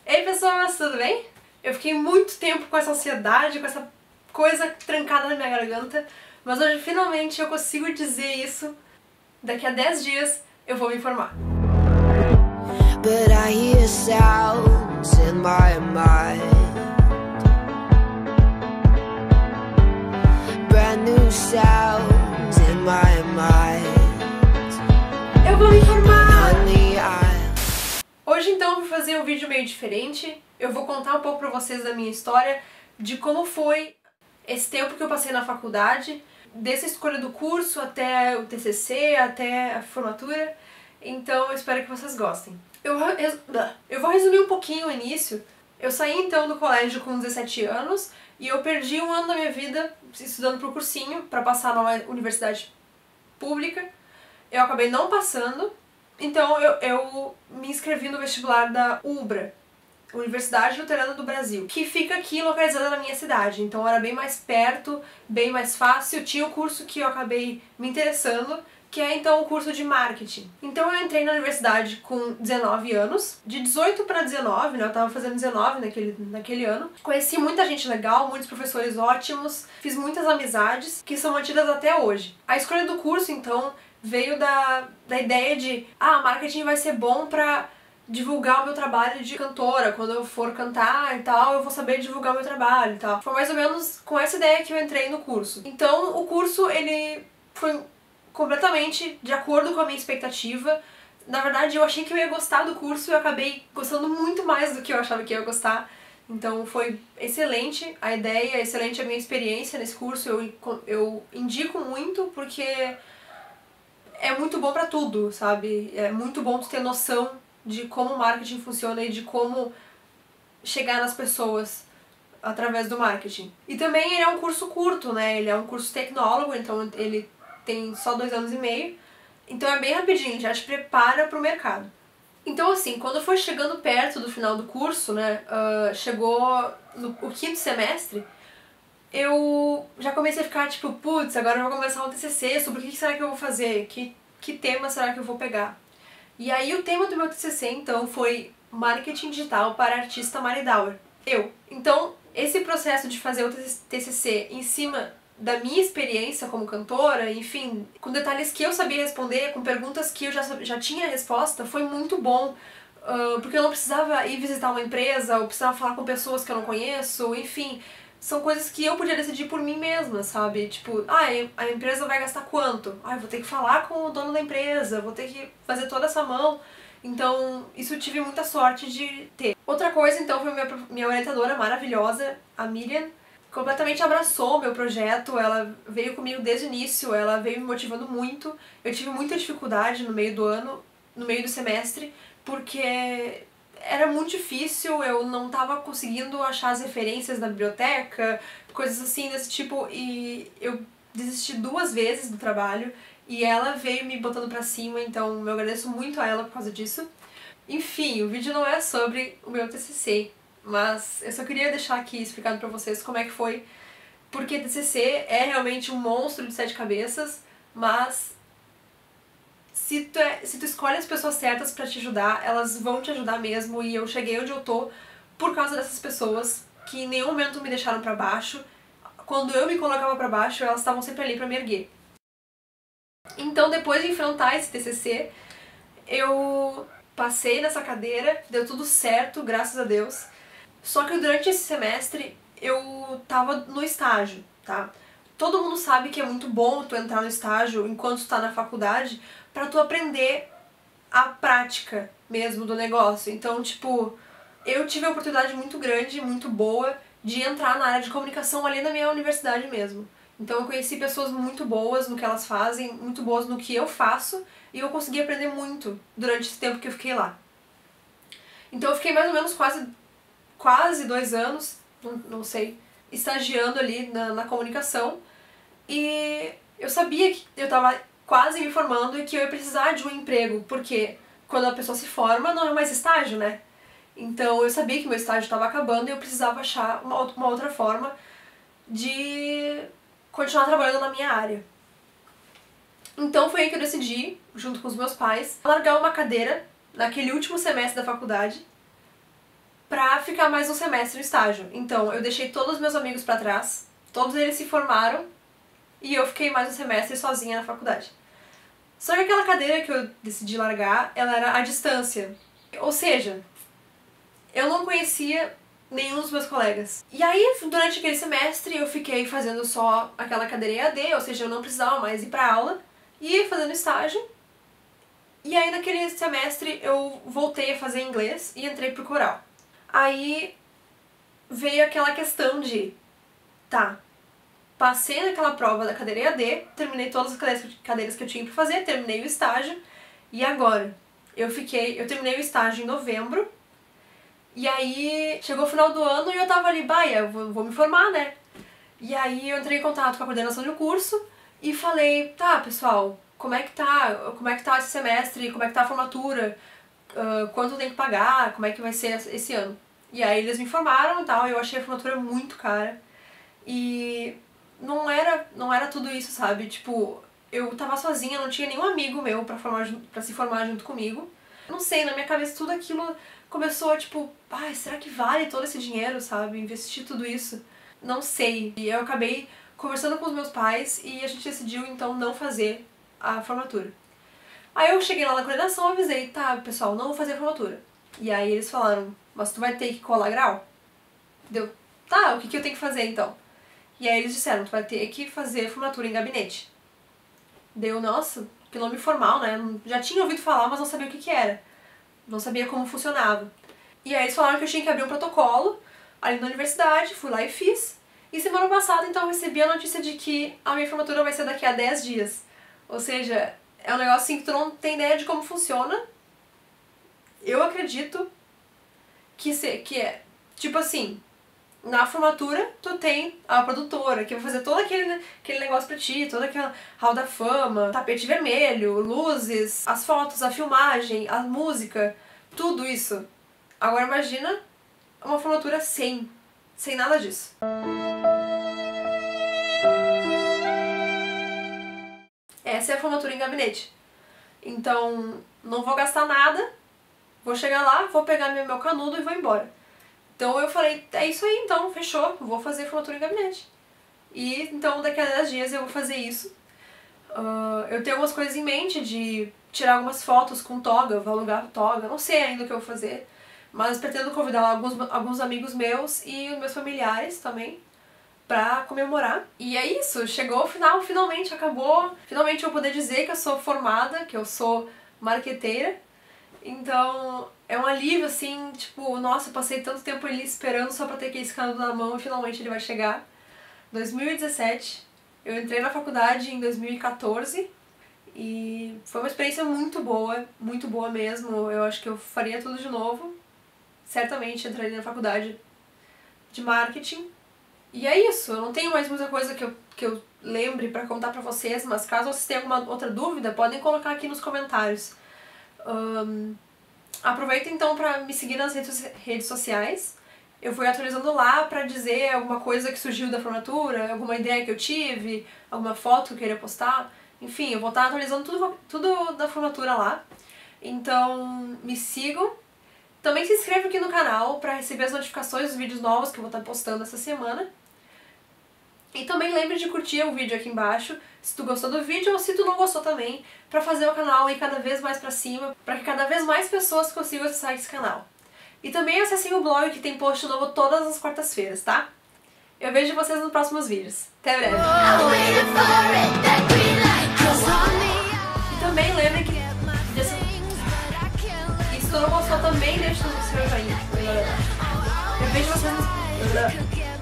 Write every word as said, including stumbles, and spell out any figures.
Ei pessoas, tudo bem? Eu fiquei muito tempo com essa ansiedade, com essa coisa trancada na minha garganta, mas hoje finalmente eu consigo dizer isso. Daqui a dez dias eu vou me formar. But I hear sounds in my mind, brand new sounds in my mind. Eu vou me formar! Honey, I Hoje então eu vou fazer um vídeo meio diferente. Eu vou contar um pouco pra vocês da minha história, de como foi esse tempo que eu passei na faculdade, desde a escolha do curso até o T C C, até a formatura. Então eu espero que vocês gostem. Eu, eu vou resumir um pouquinho o início. Eu saí então do colégio com dezessete anos e eu perdi um ano da minha vida estudando pro cursinho para passar numa universidade pública. Eu acabei não passando, então eu, eu me inscrevi no vestibular da UBRA, Universidade Luterana do Brasil, que fica aqui localizada na minha cidade, então era bem mais perto, bem mais fácil. Tinha o curso que eu acabei me interessando, que é então o curso de marketing. Então eu entrei na universidade com dezenove anos, de dezoito para dezenove, né, eu tava fazendo dezenove naquele, naquele ano. Conheci muita gente legal, muitos professores ótimos, fiz muitas amizades que são mantidas até hoje. A escolha do curso então veio da, da ideia de, ah, marketing vai ser bom pra divulgar o meu trabalho de cantora, quando eu for cantar e tal, eu vou saber divulgar o meu trabalho e tal. Foi mais ou menos com essa ideia que eu entrei no curso. Então o curso, ele foi completamente de acordo com a minha expectativa. Na verdade, eu achei que eu ia gostar do curso e eu acabei gostando muito mais do que eu achava que eu ia gostar. Então foi excelente a ideia, excelente a minha experiência nesse curso. Eu, eu indico muito porque é muito bom pra tudo, sabe? É muito bom tu ter noção de como o marketing funciona e de como chegar nas pessoas através do marketing. E também ele é um curso curto, né? Ele é um curso tecnólogo, então ele tem só dois anos e meio. Então é bem rapidinho, ele já te prepara pro mercado. Então assim, quando foi chegando perto do final do curso, né? Uh, chegou no o quinto semestre, eu já comecei a ficar tipo, putz, agora eu vou começar um T C C, sobre o que será que eu vou fazer? Que, que tema será que eu vou pegar? E aí o tema do meu T C C, então, foi Marketing Digital para Artista Maridauer. Eu. Então, esse processo de fazer o T C C em cima da minha experiência como cantora, enfim, com detalhes que eu sabia responder, com perguntas que eu já, já tinha resposta, foi muito bom. Uh, porque eu não precisava ir visitar uma empresa, ou precisava falar com pessoas que eu não conheço, enfim. São coisas que eu podia decidir por mim mesma, sabe? Tipo, ah, a empresa vai gastar quanto? Ah, eu vou ter que falar com o dono da empresa, vou ter que fazer toda essa mão. Então, isso eu tive muita sorte de ter. Outra coisa, então, foi minha, minha orientadora maravilhosa, a Miriam, completamente abraçou o meu projeto, ela veio comigo desde o início, ela veio me motivando muito. Eu tive muita dificuldade no meio do ano, no meio do semestre, porque era muito difícil, eu não tava conseguindo achar as referências na biblioteca, coisas assim desse tipo, e eu desisti duas vezes do trabalho e ela veio me botando pra cima, então eu agradeço muito a ela por causa disso. Enfim, o vídeo não é sobre o meu T C C, mas eu só queria deixar aqui explicado pra vocês como é que foi, porque T C C é realmente um monstro de sete cabeças, mas Se tu, é, se tu escolhe as pessoas certas pra te ajudar, elas vão te ajudar mesmo, e eu cheguei onde eu tô por causa dessas pessoas que em nenhum momento me deixaram pra baixo. Quando eu me colocava pra baixo, elas estavam sempre ali pra me erguer. Então, depois de enfrentar esse T C C, eu passei nessa cadeira, deu tudo certo, graças a Deus. Só que durante esse semestre, eu tava no estágio, tá? Todo mundo sabe que é muito bom tu entrar no estágio enquanto tu tá na faculdade, pra tu aprender a prática mesmo do negócio. Então, tipo, eu tive a oportunidade muito grande, muito boa, de entrar na área de comunicação ali na minha universidade mesmo. Então eu conheci pessoas muito boas no que elas fazem, muito boas no que eu faço, e eu consegui aprender muito durante esse tempo que eu fiquei lá. Então eu fiquei mais ou menos quase, quase dois anos, não, não sei, estagiando ali na, na comunicação, e eu sabia que eu tava quase me formando e que eu ia precisar de um emprego, porque quando a pessoa se forma não é mais estágio, né? Então eu sabia que meu estágio estava acabando e eu precisava achar uma, uma outra forma de continuar trabalhando na minha área. Então foi aí que eu decidi, junto com os meus pais, largar uma cadeira naquele último semestre da faculdade pra ficar mais um semestre no estágio. Então eu deixei todos os meus amigos pra trás, todos eles se formaram e eu fiquei mais um semestre sozinha na faculdade. Só que aquela cadeira que eu decidi largar, ela era à distância. Ou seja, eu não conhecia nenhum dos meus colegas. E aí, durante aquele semestre, eu fiquei fazendo só aquela cadeira E A D, ou seja, eu não precisava mais ir pra aula, ia fazendo estágio. E aí, naquele semestre, eu voltei a fazer inglês e entrei pro coral. Aí veio aquela questão de, tá, passei naquela prova da cadeira E A D, terminei todas as cadeiras que eu tinha pra fazer, terminei o estágio, e agora? Eu fiquei, eu terminei o estágio em novembro, e aí chegou o final do ano e eu tava ali, bah, eu vou, vou me formar, né? E aí eu entrei em contato com a coordenação do curso e falei, tá, pessoal, como é que tá, como é que tá esse semestre, como é que tá a formatura, uh, quanto eu tenho que pagar, como é que vai ser esse ano? E aí eles me informaram e tal, eu achei a formatura muito cara, e não era, não era tudo isso, sabe? Tipo, eu tava sozinha, não tinha nenhum amigo meu pra, formar, pra se formar junto comigo. Não sei, na minha cabeça tudo aquilo começou, tipo, ai, será que vale todo esse dinheiro, sabe? Investir tudo isso? Não sei. E eu acabei conversando com os meus pais e a gente decidiu, então, não fazer a formatura. Aí eu cheguei lá na coordenação e avisei, tá, pessoal, não vou fazer a formatura. E aí eles falaram, mas tu vai ter que colar grau? Deu, tá, o que, que eu tenho que fazer, então? E aí eles disseram, tu vai ter que fazer formatura em gabinete. Deu, nossa, que nome formal, né? Já tinha ouvido falar, mas não sabia o que que era. Não sabia como funcionava. E aí eles falaram que eu tinha que abrir um protocolo ali na universidade, fui lá e fiz. E semana passada, então, eu recebi a notícia de que a minha formatura vai ser daqui a dez dias. Ou seja, é um negócio assim que tu não tem ideia de como funciona. Eu acredito que, se, que é, tipo assim, na formatura tu tem a produtora que vai fazer todo aquele, aquele negócio pra ti, toda aquela hall da fama, tapete vermelho, luzes, as fotos, a filmagem, a música, tudo isso. Agora imagina uma formatura sem, sem nada disso. Essa é a formatura em gabinete. Então, não vou gastar nada, vou chegar lá, vou pegar meu canudo e vou embora. Então eu falei, é isso aí então, fechou, vou fazer formatura em gabinete. E então daqui a dez dias eu vou fazer isso. Uh, eu tenho algumas coisas em mente de tirar algumas fotos com toga, eu vou alugar toga, não sei ainda o que eu vou fazer. Mas pretendo convidar alguns, alguns amigos meus e meus familiares também pra comemorar. E é isso, chegou o final, finalmente acabou. Finalmente eu vou poder dizer que eu sou formada, que eu sou marqueteira. Então é um alívio, assim, tipo, nossa, eu passei tanto tempo ali esperando só pra ter aquele canudo na mão e finalmente ele vai chegar. dois mil e dezessete, eu entrei na faculdade em dois mil e quatorze e foi uma experiência muito boa, muito boa mesmo. Eu acho que eu faria tudo de novo. Certamente entraria na faculdade de marketing. E é isso, eu não tenho mais muita coisa que eu, que eu lembre pra contar pra vocês, mas caso vocês tenham alguma outra dúvida, podem colocar aqui nos comentários. Um, aproveita então pra me seguir nas redes, redes sociais. Eu vou atualizando lá pra dizer alguma coisa que surgiu da formatura, alguma ideia que eu tive, alguma foto que eu queria postar. Enfim, eu vou estar atualizando tudo, tudo da formatura lá. Então me sigam. Também se inscreva aqui no canal pra receber as notificações dos vídeos novos que eu vou estar postando essa semana. E também lembre de curtir o vídeo aqui embaixo, se tu gostou do vídeo ou se tu não gostou também, pra fazer o canal ir cada vez mais pra cima, pra que cada vez mais pessoas consigam acessar esse canal. E também acessem o blog que tem post novo todas as quartas-feiras, tá? Eu vejo vocês nos próximos vídeos. Até breve! E também lembre que... Desse... E se tu não gostou também, deixa o seu joinha. Eu vejo vocês nos...